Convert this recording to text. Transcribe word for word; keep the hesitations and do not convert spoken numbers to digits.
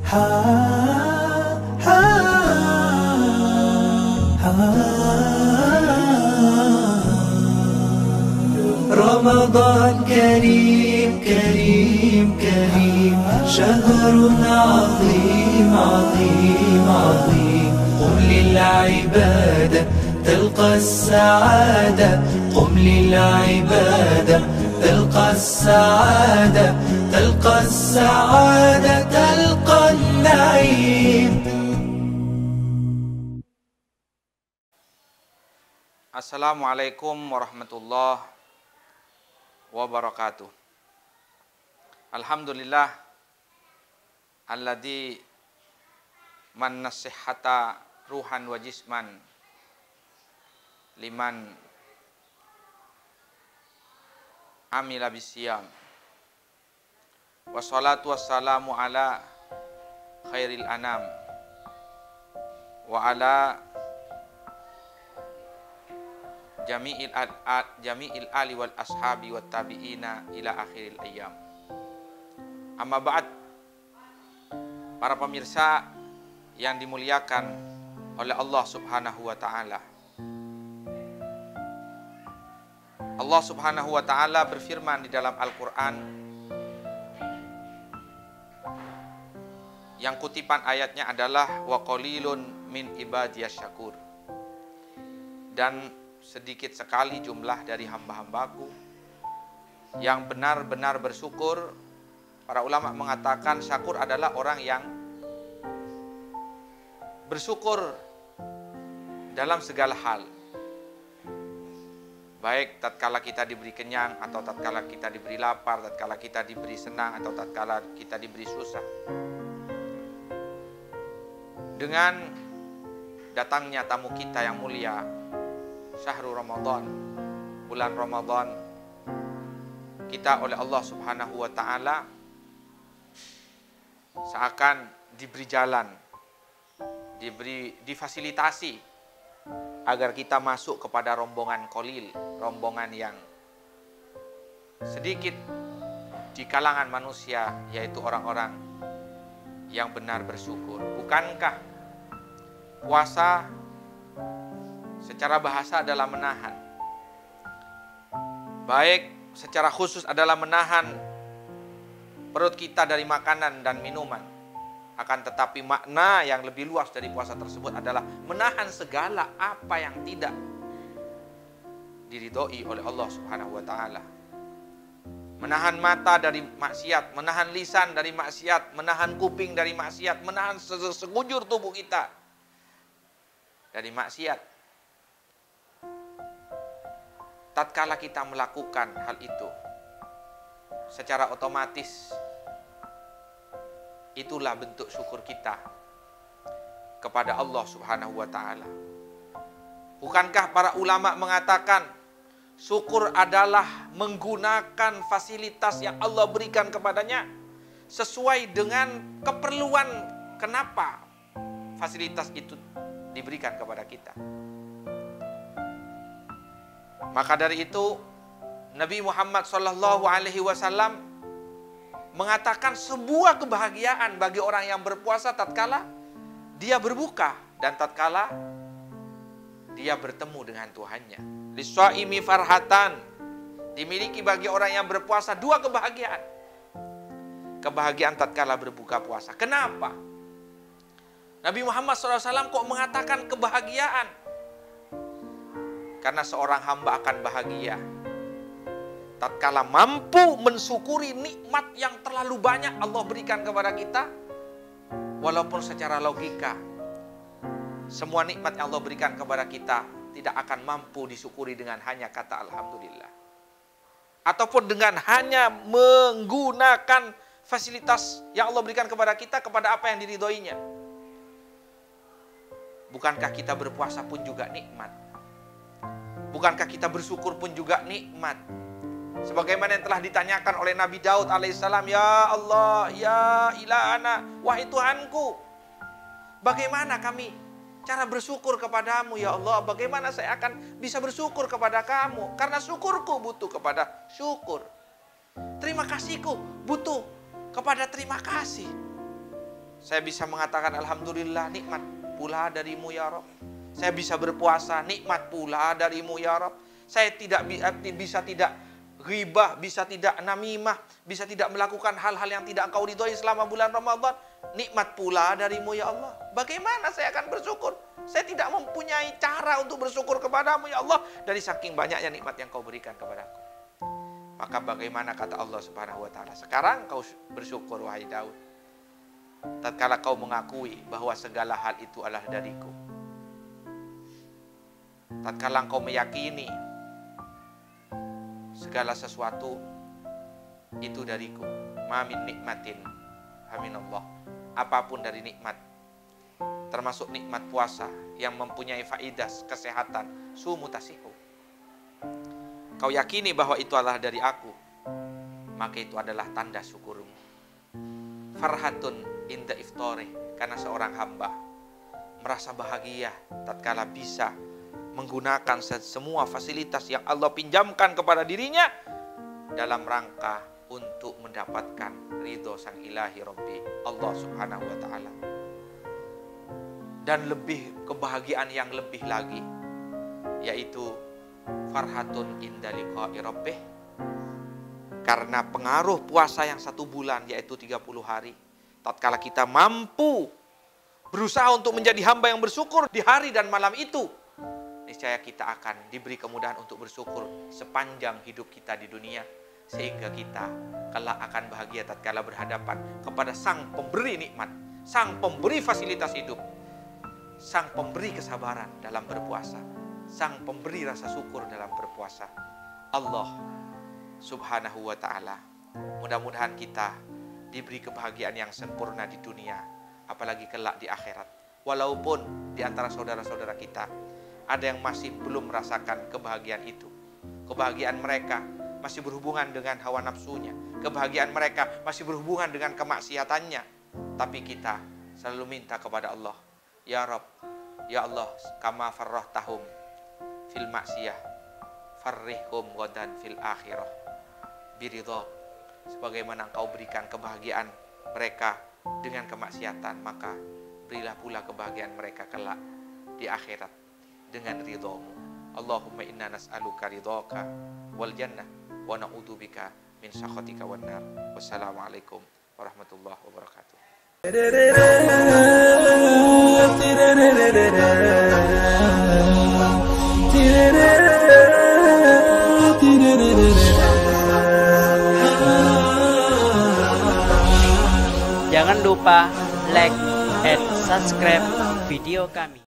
رمضان كريم كريم كريم شهر عظيم عظيم عظيم قم للعبادة تلقى السعادة قم للعبادة تلقى السعادة تلقى السعادة تلقى النعيم. Assalamualaikum warahmatullahi wabarakatuh. Alhamdulillah alladzi manna sihhata ruhan wa jisman liman amila bisiyam. Wassalatu wassalamu ala khairil anam wa ala Jami'il, jami'il ali wal ashabi wat tabi'ina ila akhiril ayyam. Amma ba'd, para pemirsa yang dimuliakan oleh Allah Subhanahu wa taala. Allah Subhanahu wa taala berfirman di dalam Al-Qur'an yang kutipan ayatnya adalah wa qalilun min ibadiyasy syakur. Dan sedikit sekali jumlah dari hamba-hambaku yang benar-benar bersyukur. Para ulama mengatakan syakur adalah orang yang bersyukur dalam segala hal, baik tatkala kita diberi kenyang atau tatkala kita diberi lapar, tatkala kita diberi senang atau tatkala kita diberi susah. Dengan datangnya tamu kita yang mulia, Syahrul Ramadan, bulan Ramadan, kita oleh Allah Subhanahu wa taala seakan diberi jalan, diberi difasilitasi agar kita masuk kepada rombongan qalil, rombongan yang sedikit di kalangan manusia, yaitu orang-orang yang benar bersyukur. Bukankah puasa secara bahasa adalah menahan, baik secara khusus adalah menahan perut kita dari makanan dan minuman. Akan tetapi makna yang lebih luas dari puasa tersebut adalah menahan segala apa yang tidak diridhoi oleh Allah Subhanahu wa taala. Menahan mata dari maksiat, menahan lisan dari maksiat, menahan kuping dari maksiat, menahan sekujur tubuh kita dari maksiat. Tatkala kita melakukan hal itu, secara otomatis itulah bentuk syukur kita kepada Allah Subhanahu wa taala. Bukankah para ulama mengatakan syukur adalah menggunakan fasilitas yang Allah berikan kepadanya sesuai dengan keperluan kenapa fasilitas itu diberikan kepada kita. Maka dari itu Nabi Muhammad shallallahu alaihi wasallam mengatakan sebuah kebahagiaan bagi orang yang berpuasa tatkala dia berbuka dan tatkala dia bertemu dengan Tuhannya. Lis-shaimi farhatan, dimiliki bagi orang yang berpuasa dua kebahagiaan. Kebahagiaan tatkala berbuka puasa. Kenapa? Nabi Muhammad shallallahu alaihi wasallam kok mengatakan kebahagiaan? Karena seorang hamba akan bahagia tatkala mampu mensyukuri nikmat yang terlalu banyak Allah berikan kepada kita. Walaupun secara logika semua nikmat yang Allah berikan kepada kita tidak akan mampu disyukuri dengan hanya kata alhamdulillah, ataupun dengan hanya menggunakan fasilitas yang Allah berikan kepada kita kepada apa yang diridhoinya. Bukankah kita berpuasa pun juga nikmat? Bukankah kita bersyukur pun juga nikmat? Sebagaimana yang telah ditanyakan oleh Nabi Daud alaihissalam, ya Allah, ya ilahana, wahai Tuhanku, bagaimana kami cara bersyukur kepadamu ya Allah? Bagaimana saya akan bisa bersyukur kepada kamu? Karena syukurku butuh kepada syukur. Terima kasihku butuh kepada terima kasih. Saya bisa mengatakan alhamdulillah, nikmat pula darimu ya Rabb. Saya bisa berpuasa, nikmat pula darimu ya Rabb. Saya tidak bisa tidak ghibah, bisa tidak namimah, bisa tidak melakukan hal-hal yang tidak Engkau ridhoi selama bulan Ramadan. Nikmat pula darimu ya Allah. Bagaimana saya akan bersyukur? Saya tidak mempunyai cara untuk bersyukur kepadamu ya Allah, dari saking banyaknya nikmat yang Kau berikan kepadaku. Maka bagaimana kata Allah Subhanahu wa taala? Sekarang kau bersyukur wahai Daud. Tatkala kau mengakui bahwa segala hal itu adalah dariku. Tatkala kau meyakini segala sesuatu itu dariku. Ma min nikmatin aminallah. Apapun dari nikmat, termasuk nikmat puasa yang mempunyai faidah kesehatan, sumu tasihu. Kau yakini bahwa itu adalah dari aku, maka itu adalah tanda syukurmu. Farhatun inda iftore, karena seorang hamba merasa bahagia tatkala bisa menggunakan semua fasilitas yang Allah pinjamkan kepada dirinya dalam rangka untuk mendapatkan ridho sang ilahi Rabbi, Allah Subhanahu wa ta'ala. Dan lebih kebahagiaan yang lebih lagi, yaitu farhatun inda liqa'i rabbih, karena pengaruh puasa yang satu bulan, yaitu tiga puluh hari. Tatkala kita mampu berusaha untuk menjadi hamba yang bersyukur di hari dan malam itu, niscaya kita akan diberi kemudahan untuk bersyukur sepanjang hidup kita di dunia, sehingga kita kelak akan bahagia tatkala berhadapan kepada sang pemberi nikmat, sang pemberi fasilitas hidup, sang pemberi kesabaran dalam berpuasa, sang pemberi rasa syukur dalam berpuasa, Allah Subhanahu wa ta'ala. Mudah-mudahan kita diberi kebahagiaan yang sempurna di dunia, apalagi kelak di akhirat. Walaupun di antara saudara-saudara kita ada yang masih belum merasakan kebahagiaan itu. Kebahagiaan mereka masih berhubungan dengan hawa nafsunya. Kebahagiaan mereka masih berhubungan dengan kemaksiatannya. Tapi kita selalu minta kepada Allah, ya Rabb, ya Allah, kama farrahtahum fil maksiyah, farrihhum ghadan fil akhirah biridha. Sebagaimana Engkau berikan kebahagiaan mereka dengan kemaksiatan, maka berilah pula kebahagiaan mereka kelak di akhirat dengan ridhamu. Allahumma inna nas'aluka ridhaka wal jannah wa na'udzubika min sakhatika wan nar. Wassalamualaikum warahmatullahi wabarakatuh. Jangan lupa like and subscribe video kami.